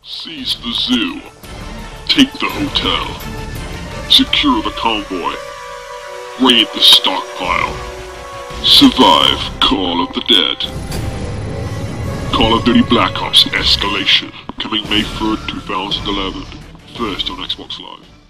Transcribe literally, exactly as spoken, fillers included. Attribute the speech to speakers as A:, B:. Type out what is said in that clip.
A: Seize the zoo. Take the hotel. Secure the convoy. Raid the stockpile. Survive Call of the Dead. Call of Duty Black Ops Escalation. Coming May third, two thousand eleven. First on Xbox Live.